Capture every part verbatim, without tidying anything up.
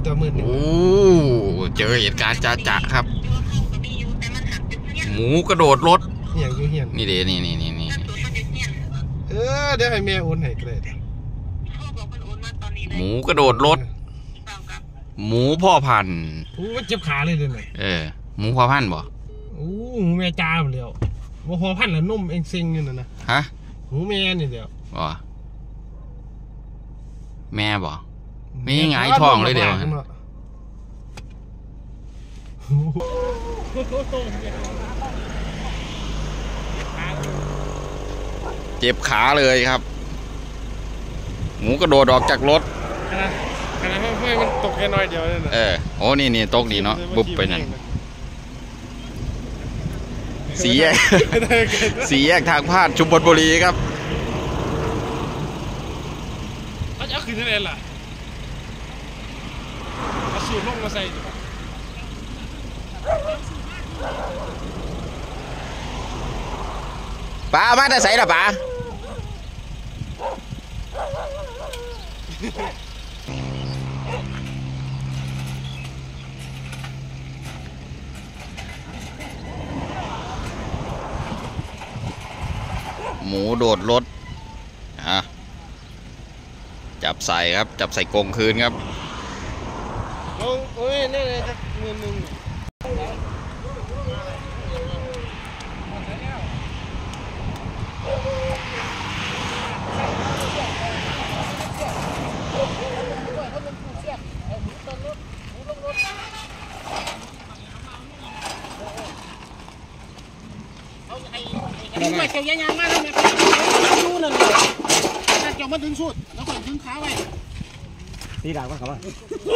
ตัวมืดโอ้เจอเหตุการณ์จ่าจ่าครับหมูกระโดดรถเหี่ยงอยู่เหี่ยงนี่เดี๋ยวนี่นี่นี่นี่เออเดี๋ยวให้แม่โอนให้ก็ได้หมูกระโดดรถหมูพ่อพันธุ์โอ้เจ็บขาเลยเลยเนี่ยเออหมูพ่อพันธุ์บ่โอ้หมูแม่จ้าไปแล้วว่าพ่อพันธุ์แล้วนุ่มเองเซ็งอยู่นั่นนะฮะหมูแม่นี่เดียวบ่แม่บ่ไม่หงายท้องเลยเดี๋ยวเจ็บขาเลยครับหมูกระโดดออกจากรถขนาดขนาดให้มันตกแค่น้อยเดียวเลยนะเออโอ้นี่นี่ตกดีเนาะบุบไปนั่นสีแยกสีแยกทางพาดชุมพลบุรีครับเขาจะขึ้นที่ไหนล่ะเอาสูตรลงมาใส่ปลามาแต่ใส่ละปลาหมูโดดรถอ่ะจับใส่ครับจับใส่กรงคืนครับโอ้ยนี่เลยสักเงินหนึ่งนี่มาเกี่ยวยางมาแล้วเนี่ยดูนั่นเลยถ้าเกี่ยวมาถึงสุดแล้วก็ถึงขาไว้ตีดาบมาครับว่า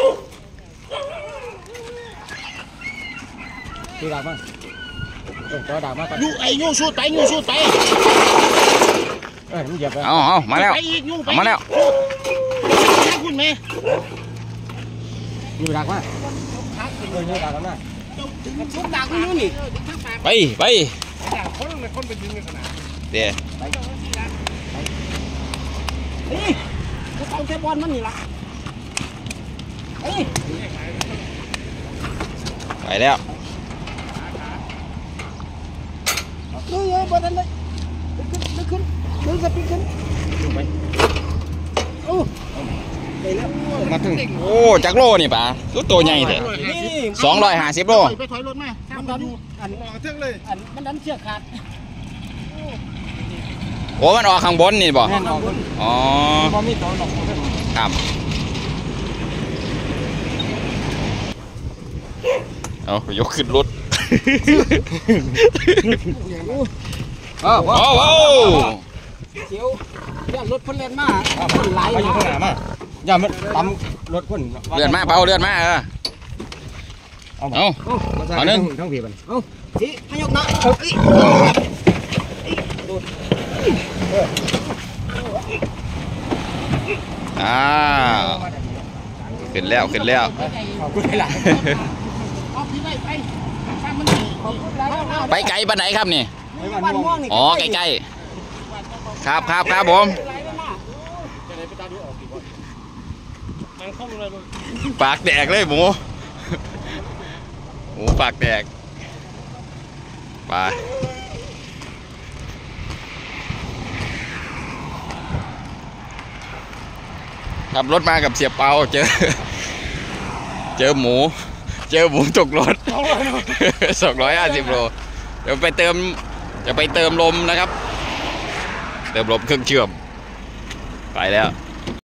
ตีดาบมาเออตัวดาบมายูไอ้ยูสุดไปยูสุดไปเออมันเหยียบไปเอาเอามาแล้วมาแล้วคุณแม่ยูดาบมาเออยูดาบแล้วนะชุดดาบคุณนู่นนี่ไปไปคนในคนเป็นยิงในขนาดเดี๋ยวนี่จะเอาแค่บอลมันนี่ละไปแล้วเฮ้ยบอลนั่นเลยดึงขึ้นดึงสปีดขึ้นไปโอ้ไปแล้วมาถึงโอ้จักโลนี่ป่ะตัวโตใหญ่เลยสองร้อยห้าสิบโลไปถอยรถมามันดันอันเท่งเลยอันมันดันเชือกขาดโอ้มันออกข้างบนนี่บ่อ๋อบ่มีตัวหลอกครับเอายกขึ้นรถโอ้โหเจียวย่ารถพ่นเล่นมาพ่นไหลมาอยู่ข้างหน้ามาอย่ามันปั๊มรถพ่นเลื่อนมาเบาเลื่อนมาเออเอาเอาเอาหนึ่งทั้งผีมันเอาสิให้ยกนะอ้าวขึ้นแล้วขึ้นแล้วไปไกลปานไหนครับนี่อ๋อใกล้ๆครับครับครับผมปากแดกเลยหมูหมูปากแดกไปขับรถมากับเสียเปาเจอเจอหมูเจอหมูตกรถสองร้อยห้าสิบโลเดี๋ยวไปเติมจะไปเติมลมนะครับเติมลมเครื่องเชื่อมไปแล้ว